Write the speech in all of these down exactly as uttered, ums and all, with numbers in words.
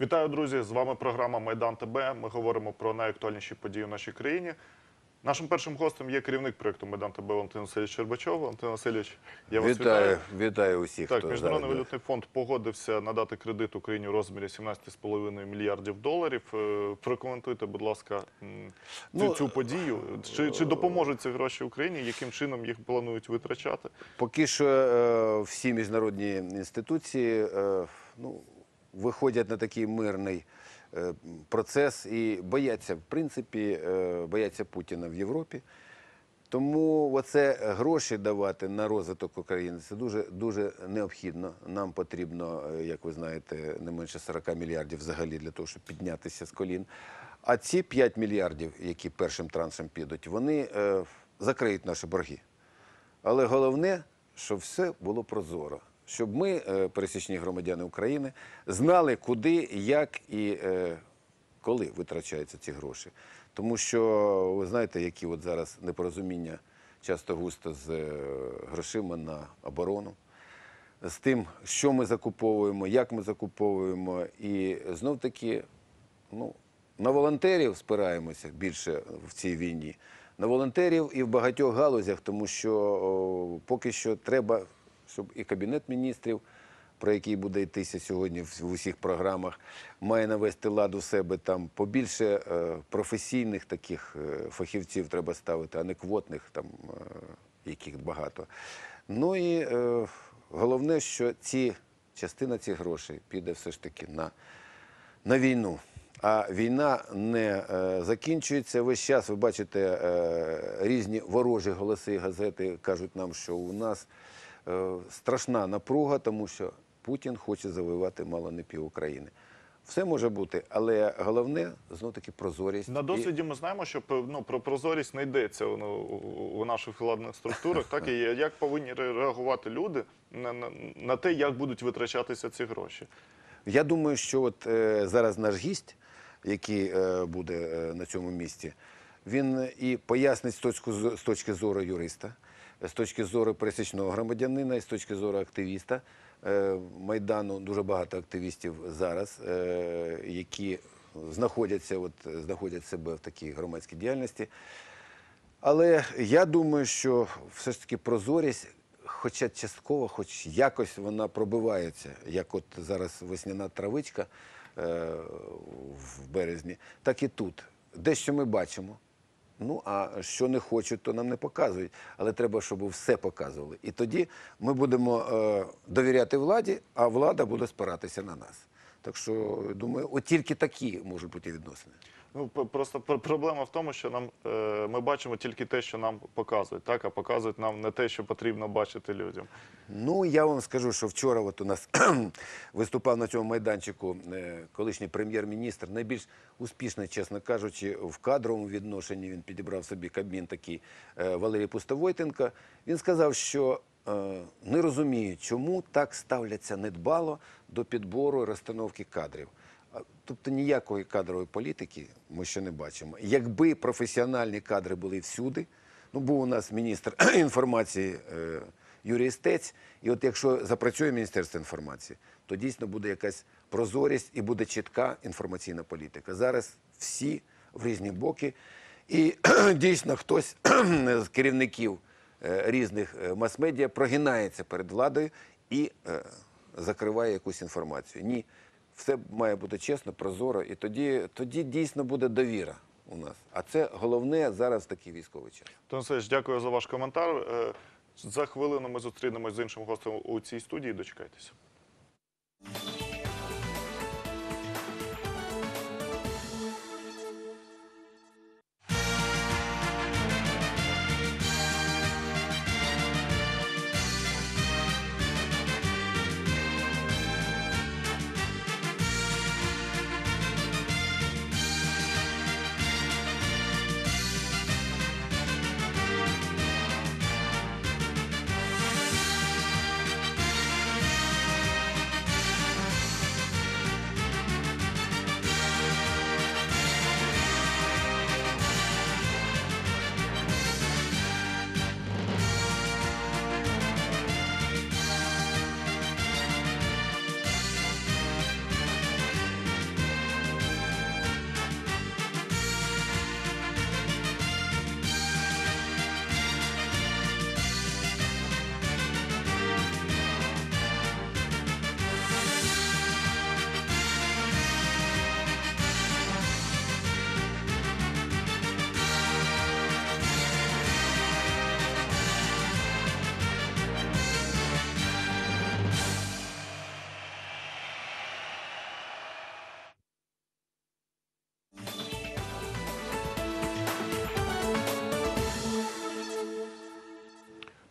Вітаю, друзі! З вами програма «Майдан ТБ». Ми говоримо про найактуальніші події в нашій країні. Нашим першим гостем є керівник проєкту «Майдан ТБ» Валентин Васильович Щербачов. Валентин Васильович, я вас вітаю. Вітаю, вітаю усіх. Так, Міжнародний валютний фонд погодився надати кредит Україні у розмірі сімнадцять з половиною мільярдів доларів. Прокоментуйте, будь ласка, цю, Ну, цю подію. Чи, чи допоможуть ці гроші Україні? Яким чином їх планують витрачати? Поки що е, всі міжнародні інституції е, ну, виходять на такий мирний е, процес і бояться, в принципі, е, бояться Путіна в Європі. Тому оце гроші давати на розвиток України – це дуже, дуже необхідно. Нам потрібно, як ви знаєте, не менше сорока мільярдів взагалі для того, щоб піднятися з колін. А ці п'ять мільярдів, які першим траншем підуть, вони е, закриють наші борги. Але головне, щоб все було прозоро. Щоб ми, е, пересічні громадяни України, знали, куди, як і е, коли витрачаються ці гроші. Тому що, ви знаєте, які от зараз непорозуміння часто-густо з е, грошима на оборону, з тим, що ми закуповуємо, як ми закуповуємо. І знов-таки, ну, на волонтерів спираємося більше в цій війні. На волонтерів і в багатьох галузях, тому що о, поки що треба, щоб і Кабінет міністрів, про який буде йтися сьогодні в усіх програмах, має навести лад у себе, там побільше е, професійних таких е, фахівців треба ставити, а не квотних, там, е, яких багато. Ну і е, головне, що ці, частина цих грошей піде все ж таки на, на війну. А війна не е, закінчується. Весь час ви бачите е, різні ворожі голоси, газети кажуть нам, що у нас е, страшна напруга, тому що Путін хоче завоювати мало не пів України. Все може бути, але головне, знов-таки, прозорість. На досвіді ми знаємо, що ну, про прозорість не йдеться ну, у наших владних структурах. Так, і як повинні реагувати люди на, на, на те, як будуть витрачатися ці гроші? Я думаю, що от е, зараз наш гість, який е, буде е, на цьому місці, він і пояснить з точки, з точки зору юриста, з точки зору пересічного громадянина і з точки зору активіста е, Майдану. Дуже багато активістів зараз, е, які знаходяться, от, знаходять себе в такій громадській діяльності. Але я думаю, що все ж таки прозорість, хоча частково, хоч якось вона пробивається, як от зараз весняна травичка е, в березні, так і тут. Дещо ми бачимо. Ну, а що не хочуть, то нам не показують. Але треба, щоб все показували. І тоді ми будемо е, довіряти владі, а влада буде спиратися на нас. Так що, думаю, от тільки такі можуть бути відносини. Ну, просто проблема в тому, що нам, е, ми бачимо тільки те, що нам показують, так? А показують нам не те, що потрібно бачити людям. Ну, я вам скажу, що вчора от у нас виступав на цьому майданчику е, колишній прем'єр-міністр, найбільш успішний, чесно кажучи, в кадровому відношенні, він підібрав собі кабмін такий, е, Валерій Пустовойтенко. Він сказав, що е, не розуміє, чому так ставляться недбало до підбору і розстановки кадрів. Тобто ніякої кадрової політики ми ще не бачимо. Якби професіональні кадри були всюди, ну був у нас міністр інформації е, Юрій Стець, і от якщо запрацює Міністерство інформації, то дійсно буде якась прозорість і буде чітка інформаційна політика. Зараз всі в різні боки, і дійсно хтось з керівників е, різних мас-медіа прогинається перед владою і е, закриває якусь інформацію. Ні. Все має бути чесно, прозоро, і тоді, тоді дійсно буде довіра у нас. А це головне зараз в такий військовий час. Валентин Васильович, дякую за ваш коментар. За хвилину ми зустрінемось з іншим гостем у цій студії. Дочекайтеся.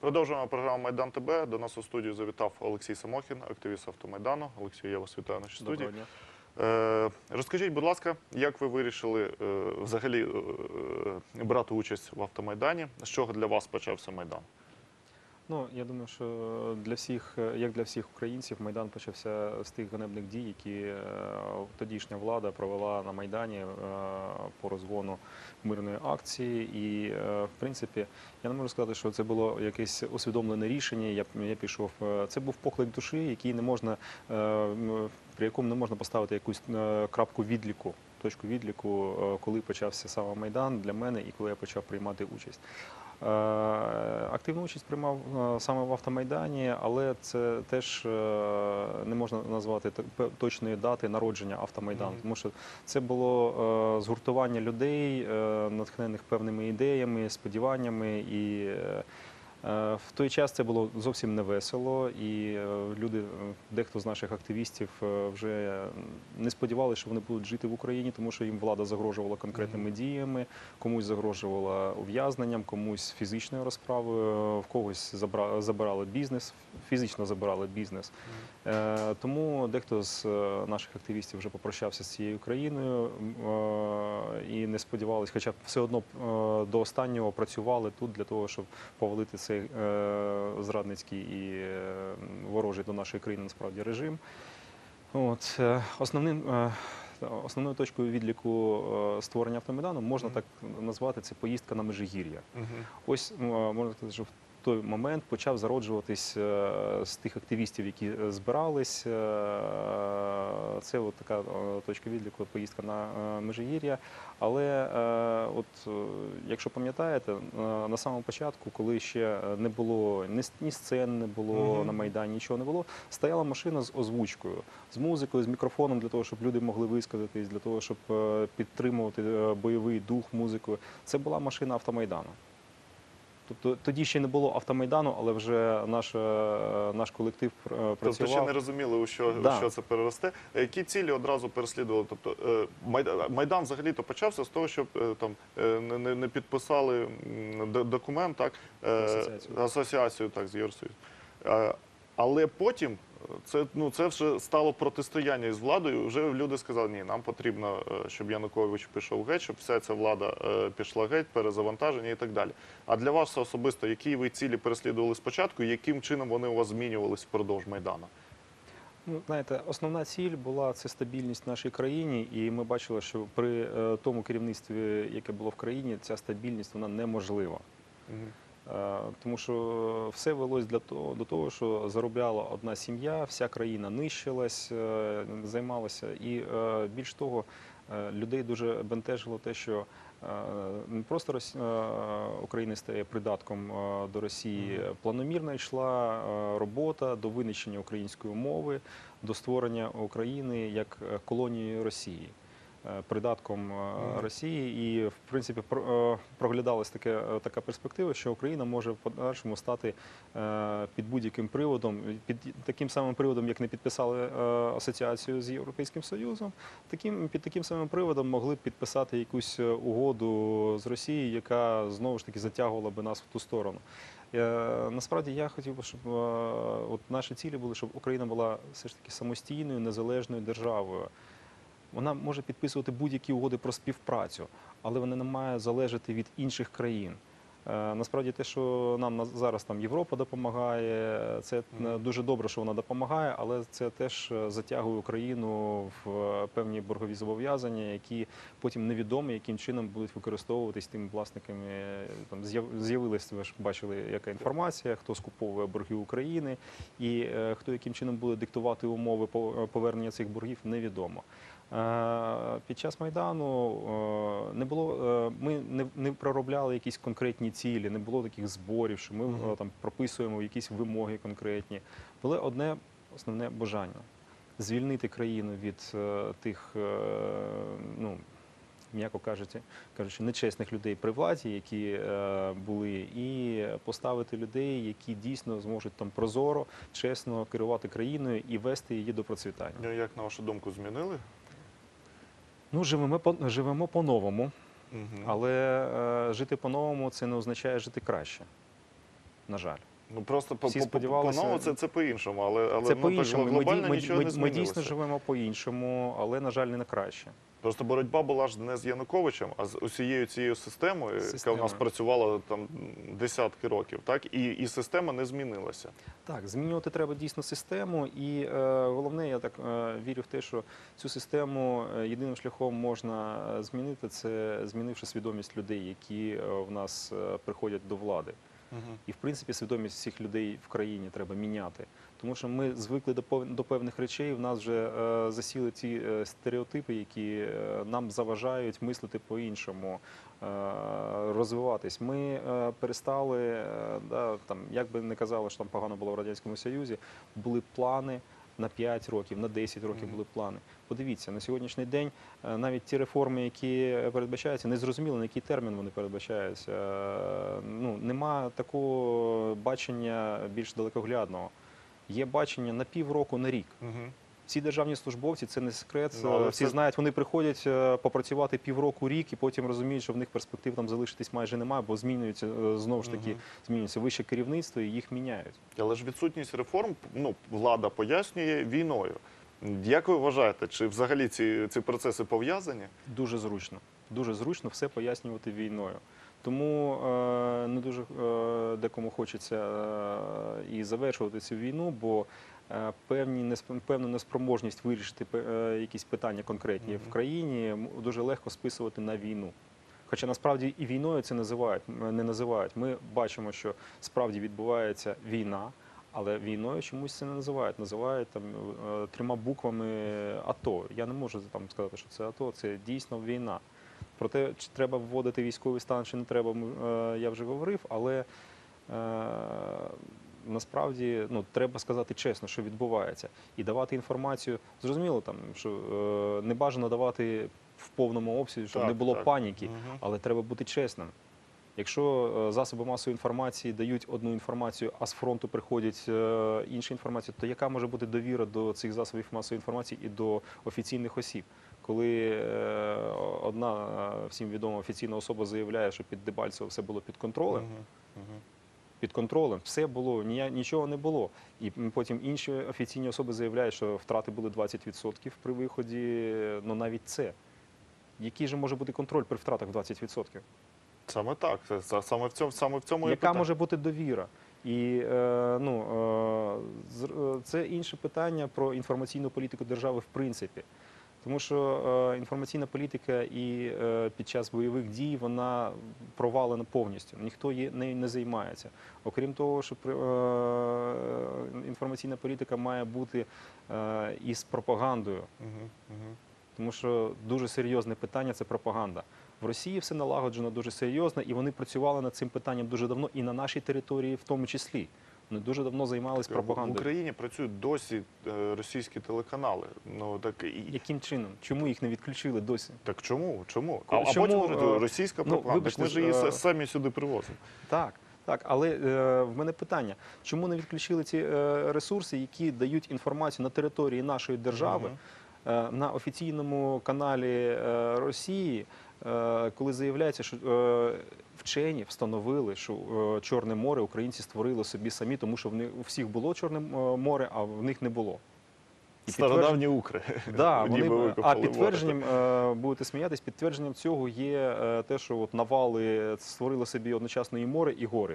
Продовжуємо програму «Майдан ТБ». До нас у студію завітав Олексій Самохін, активіст Автомайдану. Олексій, я вас вітаю в нашій студії. Доброго дня. Е, розкажіть, будь ласка, як ви вирішили е, взагалі е, брати участь в Автомайдані? З чого для вас почався Майдан? Ну, я думаю, що для всіх, як для всіх українців, Майдан почався з тих ганебних дій, які е, тодішня влада провела на Майдані е, по розгону мирної акції. І, е, в принципі, я не можу сказати, що це було якесь усвідомлене рішення. Я, я пішов. е, Це був поклик душі, який не можна, е, м, при якому не можна поставити якусь е, крапку відліку. Точку відліку, е, коли почався саме Майдан для мене і коли я почав приймати участь. Е, Активну участь приймав е, саме в Автомайдані, але це теж е, не можна назвати так- пе- точної дати народження Автомайдану, Мгм. тому що це було е, згуртування людей, е, натхнених певними ідеями, сподіваннями, і е, е, в той час це було зовсім не весело, і е, люди, е, дехто з наших активістів е, вже не сподівалися, що вони будуть жити в Україні, тому що їм влада загрожувала конкретними діями, комусь загрожувала ув'язненням, комусь фізичною розправою, в когось забра- забирали бізнес, фізично забирали бізнес. Е, Тому дехто з е, наших активістів вже попрощався з цією країною е, і не сподівалися, хоча все одно е, до останнього працювали тут для того, щоб повалити цей е, зрадницький і е, ворожий до нашої країни насправді режим. От, е, основним, е, основною точкою відліку е, створення Автомайдану можна Мгм. так назвати, це поїздка на Межигір'я. Угу. Ось е, можна сказати, що в той момент почав зароджуватись е, з тих активістів, які е, збирались. е, Це от така е, точка відліку, поїздка на е, Межигір'я. Але е, от, е, якщо пам'ятаєте, е, на самому початку, коли ще не було ні, с- ні сцен, не було Мгм. на Майдані, нічого не було, стояла машина з озвучкою, з музикою, з мікрофоном для того, щоб люди могли висказатись, для того, щоб е, підтримувати е, бойовий дух музикою. Це була машина Автомайдану. Тобто тоді ще не було Автомайдану, але вже наш, е, наш колектив е, працював. Тобто ще не розуміли, у що, у Да. що це переросте. Які цілі одразу переслідували? Тобто е, Майдан, Майдан взагалі-то почався з того, щоб е, там е, не, не- не підписали м, д- документ, так, е, Асоціацію. асоціацію так, з Євросоюзом. Е, Але потім це, ну, це вже стало протистояння із владою. Вже люди сказали, ні, нам потрібно, е, щоб Янукович пішов геть, щоб вся ця влада е, пішла геть, перезавантаження і так далі. А для вас особисто, які ви цілі переслідували спочатку, і яким чином вони у вас змінювались впродовж Майдану? Ну, знаєте, основна ціль була це стабільність в нашій країні, і ми бачили, що при е, тому керівництві, яке було в країні, ця стабільність вона неможлива. Мгм. Е, Тому що все велось для того, до того, що заробляла одна сім'я, вся країна нищилась, е, займалася. І е, більш того, е, людей дуже бентежило те, що е, не просто Рос- е, Україна стає придатком е, до Росії, планомірно йшла е, робота до винищення української мови, до створення України як е, колонії Росії. е, Придатком е, Мгм. Росії, і в принципі про- е, проглядалась таке, е, така перспектива, що Україна може в подальшому стати е, під будь-яким приводом, під таким самим приводом, як не підписали е, асоціацію з Європейським Союзом, таким під таким самим приводом могли б підписати якусь е, угоду з Росією, яка знову ж таки затягувала би нас в ту сторону. Е, Насправді я хотів би, щоб е, от наші цілі були, щоб Україна була все ж таки самостійною, незалежною державою. Вона може підписувати будь-які угоди про співпрацю, але вона не має залежати від інших країн. Е, Насправді, те, що нам на- зараз там Європа допомагає, це е, Мгм. дуже добре, що вона допомагає, але це теж е, затягує Україну в е, певні боргові зобов'язання, які потім невідомо, яким чином будуть використовуватись тими власниками. Е, Там з'яв- з'явилась, ви ж бачили, яка інформація, хто скуповує борги України, і е, хто яким чином буде диктувати умови по- повернення цих боргів, невідомо. Е, Під час Майдану е, не було, е, ми не, не проробляли якісь конкретні цілі, не було таких зборів, що ми Мгм. е, там прописуємо якісь вимоги конкретні. Було одне основне бажання звільнити країну від е, тих, е, ну, м'яко кажучи, кажучи, нечесних людей при владі, які е, були, і поставити людей, які дійсно зможуть там прозоро, чесно керувати країною і вести її до процвітання. Ну, як, на вашу думку, змінили? Ну, живемо по живемо по-новому, Мгм. але е, жити по-новому це не означає жити краще. На жаль. Ну просто по, Всі по, по, сподівалися- по-новому це, це по-іншому, але, але Це ну, по-іншому. так Ми, глобально ді- ми, нічого ми, не ми змінилося. дійсно живемо по-іншому, але, на жаль, не на краще. Просто боротьба була ж не з Януковичем, а з усією цією системою, яка в нас Системою. працювала там десятки років, так? І, і система не змінилася. Так, змінювати треба дійсно систему, і е, головне, я так е, вірю в те, що цю систему е, єдиним шляхом можна е, змінити, це змінивши свідомість людей, які е, в нас е, приходять до влади. І, в принципі, свідомість всіх людей в країні треба міняти. Тому що ми звикли до пев- до певних речей, в нас вже е, засіли ці е, стереотипи, які е, нам заважають мислити по-іншому, е, розвиватись. Ми е, перестали, е, да, там, як би не казали, що там погано було в Радянському Союзі, були плани на п'ять років, на десять років Мгм. були плани. Подивіться, на сьогоднішній день е, навіть ті реформи, які передбачаються, не зрозуміло, на який термін вони передбачаються. Е, Ну, нема такого бачення більш далекоглядного. Є бачення на півроку, на рік. Угу. Всі державні службовці, це не секрет, Ну, але всі це- знають, вони приходять е, попрацювати півроку, рік, і потім розуміють, що в них перспектив там залишитись майже немає, бо змінюється, е, знову ж таки, Мгм. змінюється вище керівництво, і їх міняють. Але ж відсутність реформ, ну, влада пояснює війною. Як ви вважаєте, чи взагалі ці, ці процеси пов'язані? Дуже зручно. Дуже зручно все пояснювати війною. Тому е, не дуже е, декому хочеться е, і завершувати цю війну, бо е, певні несп- певну неспроможність вирішити пе- е, якісь питання конкретні Мгм. в країні м- дуже легко списувати на війну. Хоча насправді і війною це називають, м, не називають. Ми бачимо, що справді відбувається війна, але війною чомусь це не називають. Називають там е, трьома буквами АТО. Я не можу там сказати, що це АТО, це дійсно війна. Про те, чи треба вводити військовий стан, чи не треба, ми- е, я вже говорив, але е, насправді ну, треба сказати чесно, що відбувається. І давати інформацію. Зрозуміло, там, що е, не бажано давати в повному обсязі, щоб Так, не було так. паніки, Мгм. але треба бути чесним. Якщо е, засоби масової інформації дають одну інформацію, а з фронту приходять е, інша інформація, то яка може бути довіра до цих засобів масової інформації і до офіційних осіб? Коли е, одна е, всім відома офіційна особа заявляє, що під Дебальцево все було під контролем, Мгм. Мгм. під контролем все було, нія- нічого не було. І потім інші офіційні особи заявляють, що втрати були двадцять відсотків при виході. Ну навіть це. Який же може бути контроль при втратах двадцять відсотків? Саме так. Це- це- Саме в цьому, саме в цьому і Яка питання. може бути довіра? І е, ну, е, з- е, це інше питання про інформаційну політику держави в принципі. Тому що е, інформаційна політика і е, під час бойових дій вона провалена повністю. Ніхто є, нею не займається. Окрім того, що при- е, інформаційна політика має бути е, із пропагандою. Мгм. Мгм. Тому що дуже серйозне питання це пропаганда. В Росії все налагоджено дуже серйозно, і вони працювали над цим питанням дуже давно, і на нашій території в тому числі. Вони дуже давно займалися В пропагандою. Україні працюють досі е, російські телеканали. Ну так і Яким чином? Чому їх не відключили досі? так чому? Чому? А, а Чому, потім говорять, е, російська ну, пропаганда. вибачте, Ми ж її е, с- самі сюди привозимо. Так, так. Але е, в мене питання: чому не відключили ці е, ресурси, які дають інформацію на території нашої держави, Мгм. е, на офіційному каналі е, Росії, е, коли заявляється, що е, вчені встановили, що е, Чорне море українці створили собі самі, тому що в них у всіх було Чорне е, море, а в них не було. І Стародавні укри. Да, Ніби вони, а викопали море. підтвердженням, е, будете сміятись, підтвердженням цього є е, те, що от навали створили собі одночасно і море, і гори.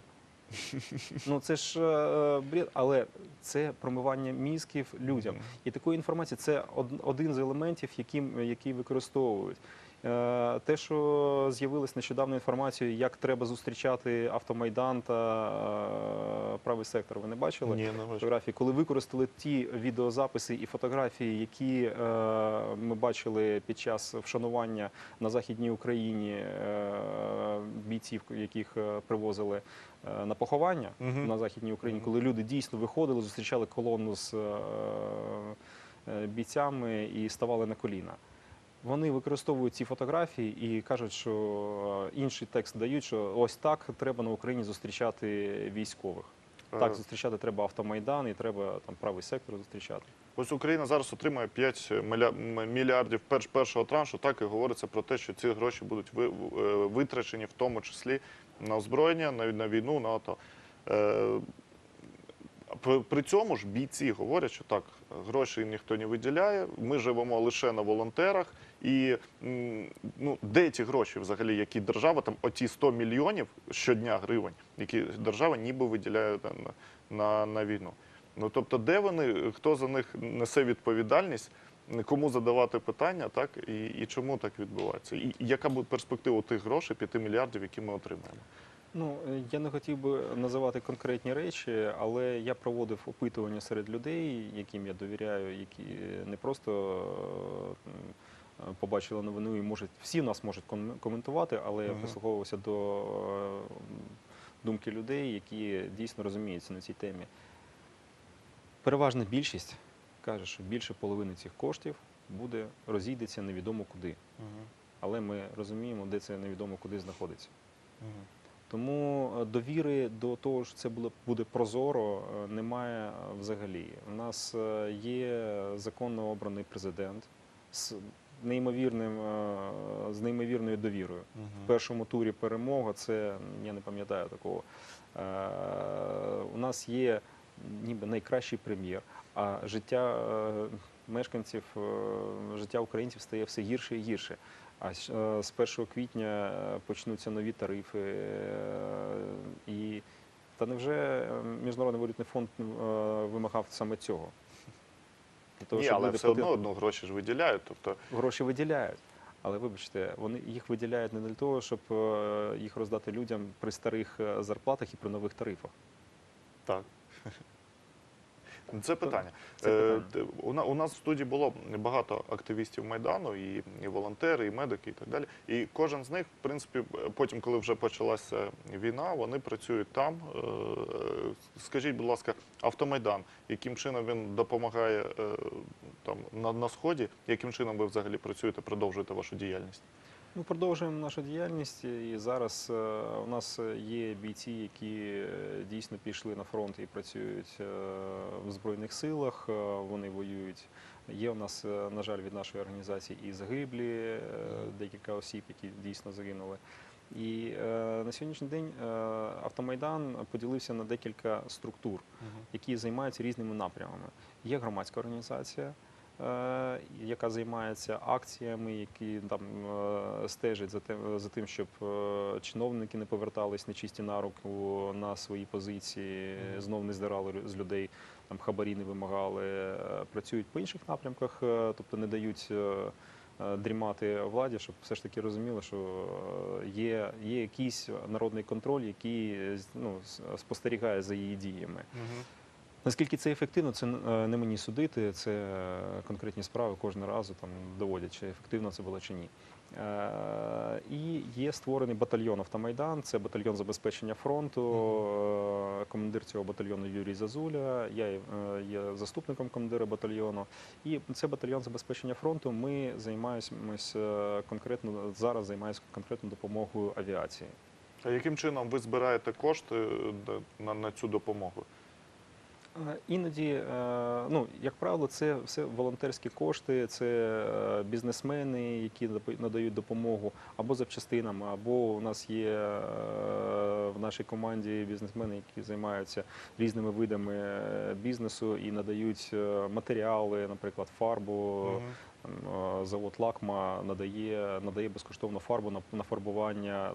Ну це ж е, бред, але це промивання мізків людям. І такої інформації це од- один з елементів, яким, який використовують. Е, Те, що з'явилась нещодавно інформація, як треба зустрічати автомайдан та е, правий сектор. Ви не бачили? Ні, не бачу. Фотографії, коли використали ті відеозаписи і фотографії, які е, ми бачили під час вшанування на Західній Україні е, бійців, яких е, привозили е, на поховання Мгм. на Західній Україні, Мгм. коли люди дійсно виходили, зустрічали колону з е, е, бійцями і ставали на коліна. Вони використовують ці фотографії і кажуть, що е, інший текст дають, що ось так треба на Україні зустрічати військових. Так, Е, зустрічати треба автомайдан і треба там правий сектор зустрічати. Ось Україна зараз отримує п'ять миля- м- мільярдів перш- першого траншу. Так і говориться про те, що ці гроші будуть ви- в- е, витрачені в тому числі на озброєння, на, на війну, на АТО. Е, При, при цьому ж бійці говорять, що так, грошей ніхто не виділяє, ми живемо лише на волонтерах. І м, ну, де ті гроші взагалі, які держава, там оті сто мільйонів щодня гривень, які держава ніби виділяє на, на, на війну. Ну, тобто, де вони, хто за них несе відповідальність, кому задавати питання, так, і, і чому так відбувається? І яка буде перспектива тих грошей, п'яти мільярдів, які ми отримаємо? Ну, е, я не хотів би називати конкретні речі, але я проводив опитування серед людей, яким я довіряю, які не просто е, м, побачили новину і можуть, всі в нас можуть ком- коментувати, але я Мгм. прислуховувався до е, думки людей, які дійсно розуміються на цій темі. Переважна більшість каже, що більше половини цих коштів буде розійдеться невідомо куди. Але ми розуміємо, де це невідомо куди знаходиться. Тому е, довіри до того, що це було- буде прозоро, е, немає взагалі. У нас е, є законно обраний президент з неймовірним, е, з неймовірною довірою. В першому турі перемога, це, я не пам'ятаю такого. Е, У нас є ніби найкращий прем'єр, а життя е, мешканців, е, життя українців стає все гірше і гірше. А з е, з першого квітня е, почнуться нові тарифи. е, І та невже Міжнародний валютний фонд е, вимагав саме цього? Для того, Ні, щоб але люди все одно платили? одно гроші ж виділяють. Тобто, Гроші виділяють. Але вибачте, вони їх виділяють не для того, щоб е, їх роздати людям при старих е, зарплатах і при нових тарифах. так. Це питання. Це Е, питання. т- У на- у нас в студії було багато активістів Майдану, і, і волонтери, і медики, і так далі. І кожен з них, в принципі, потім, коли вже почалася війна, вони працюють там. Е, Скажіть, будь ласка, Автомайдан, яким чином він допомагає е, там на, на сході? Яким чином ви взагалі працюєте, продовжуєте вашу діяльність? Ми продовжуємо нашу діяльність, і зараз е, у нас є бійці, які е, дійсно пішли на фронт і працюють е, в Збройних силах, е, вони воюють. Є у нас, е, на жаль, від нашої організації і загиблі, е, декілька осіб, які дійсно загинули. І е, на сьогоднішній день е, Автомайдан поділився на декілька структур, які займаються різними напрямами. Є громадська організація, е, яка займається акціями, які там е, стежать за тим, за тим, щоб е, чиновники не повертались нечисті на руку на свої позиції, знов не здирали лю- з людей, там хабарі не вимагали, е, працюють по інших напрямках, е, тобто не дають е, е, дрімати владі, щоб все ж таки розуміли, що е, є, є якийсь народний контроль, який е, з- ну, с- спостерігає за її діями. Наскільки це ефективно, це е, не мені судити, це е, конкретні справи кожного разу там доводять, чи ефективно це було чи ні. Е, І є створений батальйон Автомайдан, це батальйон забезпечення фронту. Е, Командир цього батальйону Юрій Зазуля, я є е, є заступником командира батальйону. І це батальйон забезпечення фронту. Ми займаємося конкретно зараз займаємося конкретно допомогою авіації. А яким чином ви збираєте кошти е, де- на, на цю допомогу? Е, Іноді, е, ну, як правило, це все волонтерські кошти, це е, бізнесмени, які нап- надають допомогу або запчастинам, або у нас є е, в нашій команді бізнесмени, які займаються різними видами е, бізнесу і надають е, матеріали, наприклад, фарбу. Там, е, Завод Лакма надає, надає безкоштовно фарбу на, на фарбування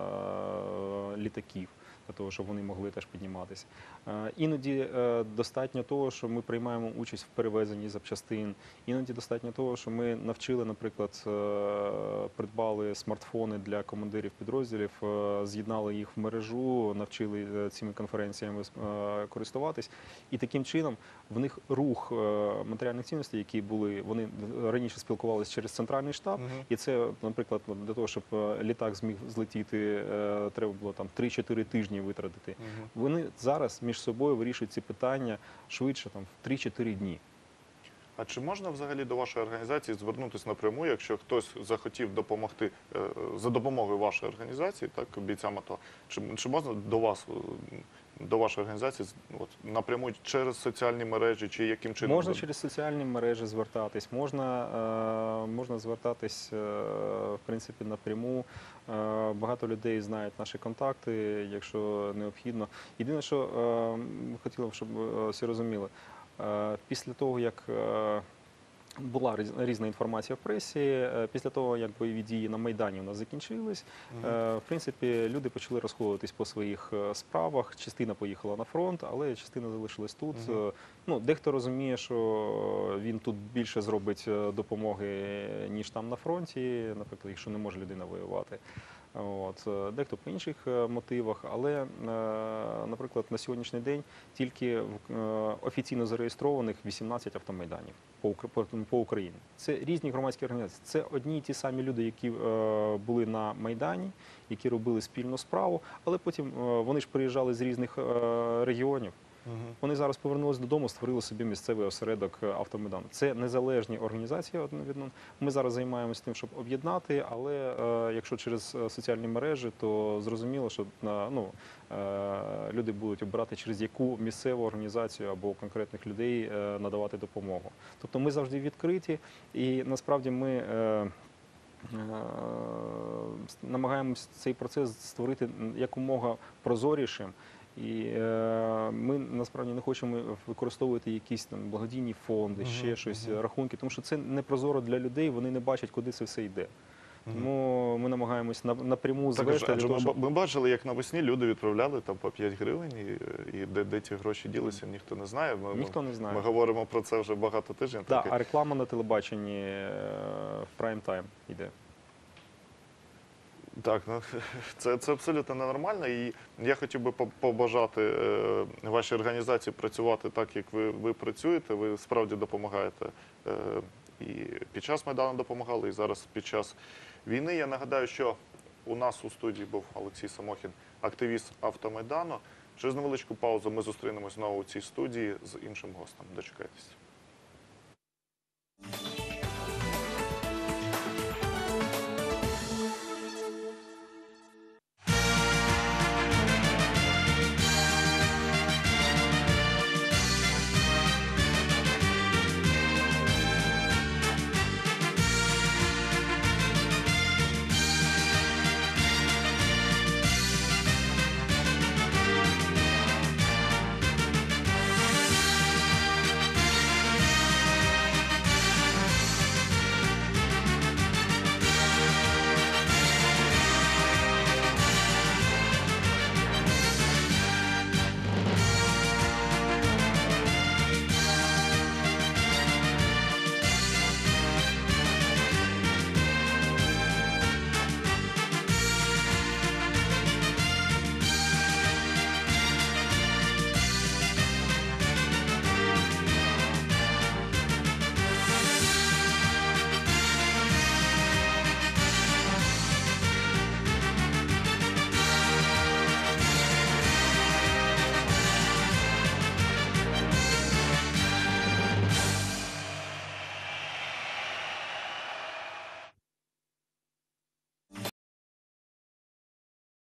е, літаків, для того, щоб вони могли теж підніматися. Е, Іноді е, достатньо того, що ми приймаємо участь в перевезенні запчастин. Іноді достатньо того, що ми навчили, наприклад, е, придбали смартфони для командирів підрозділів, е, з'єднали їх в мережу, навчили е, цими конференціями е, користуватись. І таким чином в них рух е, матеріальних цінностей, які були, вони раніше спілкувалися через центральний штаб, Мгм. і це, наприклад, для того, щоб е, літак зміг злетіти, е, треба було там три-чотири тижні витратити. Вони зараз між собою вирішують ці питання швидше, там в три-чотири дні. А чи можна взагалі до вашої організації звернутися напряму, якщо хтось захотів допомогти е, за допомогою вашої організації, так, бійцям АТО? Чи, чи можна до вас е, до вашої організації з- от, напряму через соціальні мережі чи яким чином? Можна ви- через соціальні мережі звертатись, можна, е, можна звертатись е, в принципі напряму. Е, Багато людей знають наші контакти, якщо необхідно. Єдине, що е, хотіло б, щоб е, всі розуміли, е, після того, як е, була різ- різна інформація в пресі. е, Після того, як бойові дії на Майдані у нас закінчились, е, в принципі, люди почали розходитись по своїх е, справах. Частина поїхала на фронт, але частина залишилась тут. Мгм. Е, Ну, дехто розуміє, що він тут більше зробить е, допомоги, ніж там на фронті, наприклад, якщо не може людина воювати. От. е, Дехто по інших е, мотивах, але, е, наприклад, на сьогоднішній день тільки в- е, офіційно зареєстрованих вісімнадцять автомайданів по, Укр- по, по Україні. Це різні громадські організації. Це одні й ті самі люди, які е, були на Майдані, які робили спільну справу, але потім е, вони ж приїжджали з різних е, регіонів. Мгм. Вони зараз повернулися додому, створили собі місцевий осередок е, автомайдану. Це незалежні організації одна від одної. Ми зараз займаємося тим, щоб об'єднати, але е, якщо через е, соціальні мережі, то зрозуміло, що е, ну, е, люди будуть обирати, через яку місцеву організацію або конкретних людей е, надавати допомогу. Тобто ми завжди відкриті, і насправді ми. Е, е, Намагаємося цей процес створити якомога прозорішим. І е, ми насправді не хочемо використовувати якісь там благодійні фонди, Мгм, ще щось, мгм. рахунки, тому що це не прозоро для людей, вони не бачать, куди це все йде. Тому ми намагаємось на- напряму Так, звести адже для того, ми, щоб... ба- ми бачили, як навесні люди відправляли там по п'ять гривень, і, і де, де ті гроші ділися, ніхто не знає. Ми, Ніхто не ми, знає. ми говоримо про це вже багато тижнів. Да, так, і- а реклама на телебаченні е, в прайм-тайм йде. Так, ну це, це абсолютно ненормально. І я хотів би по- побажати е, вашій організації працювати так, як ви, ви працюєте. Ви справді допомагаєте е, і під час Майдану допомагали, і зараз під час війни. Я нагадаю, що у нас у студії був Олексій Самохін, активіст Автомайдану. Через невеличку паузу ми зустрінемось знову у цій студії з іншим гостем. Дочекайтеся.